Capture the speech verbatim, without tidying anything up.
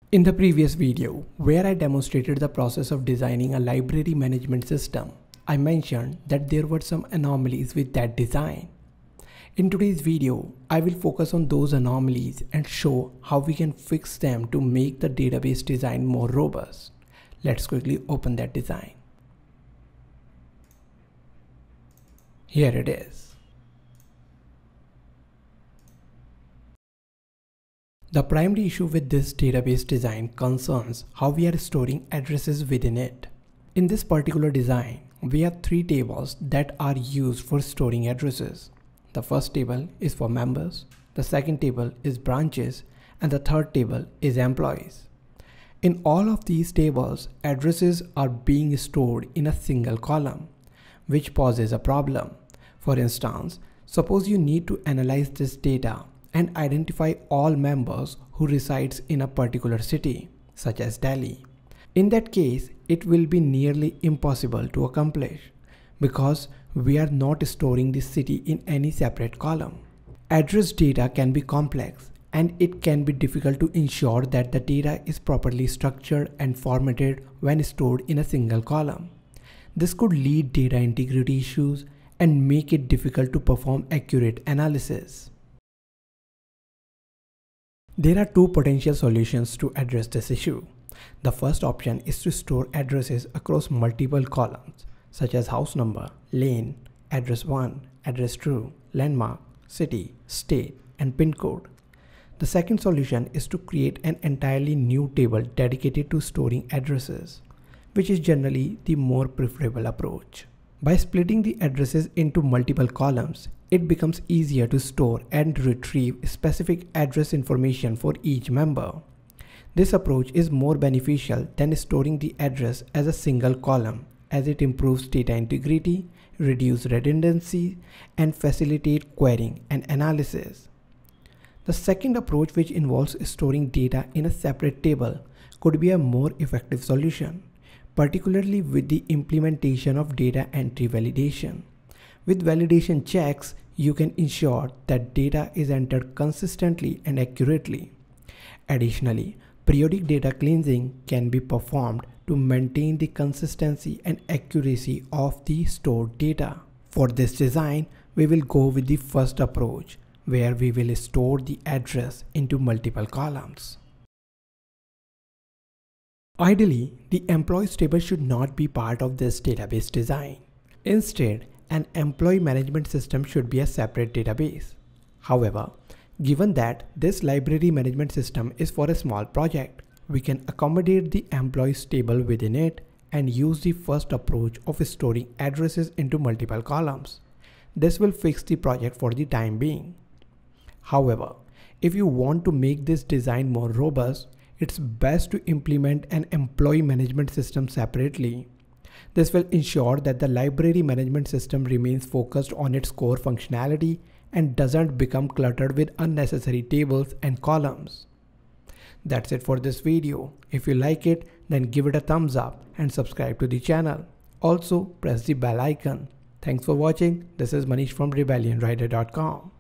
In the previous video, where I demonstrated the process of designing a library management system, I mentioned that there were some anomalies with that design. In today's video, I will focus on those anomalies and show how we can fix them to make the database design more robust. Let's quickly open that design. Here it is. The primary issue with this database design concerns how we are storing addresses within it. In this particular design, we have three tables that are used for storing addresses. The first table is for members, the second table is branches, and the third table is employees. In all of these tables, addresses are being stored in a single column, which poses a problem. For instance, suppose you need to analyze this data and identify all members who resides in a particular city, such as Delhi. In that case, it will be nearly impossible to accomplish because we are not storing the city in any separate column. Address data can be complex and it can be difficult to ensure that the data is properly structured and formatted when stored in a single column. This could lead data integrity issues and make it difficult to perform accurate analysis. There are two potential solutions to address this issue. The first option is to store addresses across multiple columns, such as house number, lane, address one, address two, landmark, city, state, and pin code. The second solution is to create an entirely new table dedicated to storing addresses, which is generally the more preferable approach. By splitting the addresses into multiple columns, it becomes easier to store and retrieve specific address information for each member. This approach is more beneficial than storing the address as a single column, as it improves data integrity, reduces redundancy, and facilitates querying and analysis. The second approach, which involves storing data in a separate table, could be a more effective solution, particularly with the implementation of data entry validation. With validation checks, you can ensure that data is entered consistently and accurately. Additionally, periodic data cleansing can be performed to maintain the consistency and accuracy of the stored data. For this design, we will go with the first approach, where we will store the address into multiple columns. Ideally, the employees table should not be part of this database design. Instead, an employee management system should be a separate database. However, given that this library management system is for a small project, we can accommodate the employees table within it and use the first approach of storing addresses into multiple columns. This will fix the project for the time being. However, if you want to make this design more robust, it's best to implement an employee management system separately. This will ensure that the library management system remains focused on its core functionality and doesn't become cluttered with unnecessary tables and columns. That's it for this video. If you like it, then give it a thumbs up and subscribe to the channel. Also, press the bell icon. Thanks for watching. This is Manish from rebellion rider dot com.